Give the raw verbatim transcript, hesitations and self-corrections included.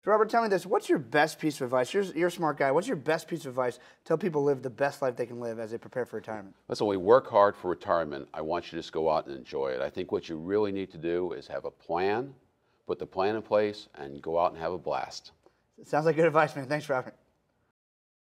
So Robert, tell me this. What's your best piece of advice? You're, you're a smart guy. What's your best piece of advice to tell people live the best life they can live as they prepare for retirement? Listen, we work hard for retirement. I want you to just go out and enjoy it. I think what you really need to do is have a plan, put the plan in place, and go out and have a blast. Sounds like good advice, man. Thanks, Robert.